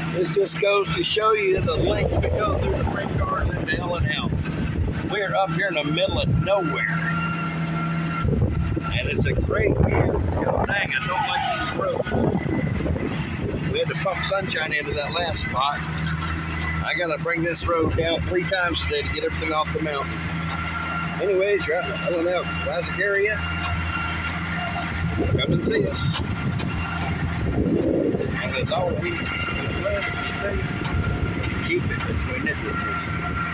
This just goes to show you the lengths we go through to bring cars into L&L. We're up here in the middle of nowhere. And it's a great view. God dang, I don't like these roads. We had to pump sunshine into that last spot. I gotta bring this road down 3 times today to get everything off the mountain. Anyways, you're out in the L&L classic area. Come and see us. And as always, keep it between the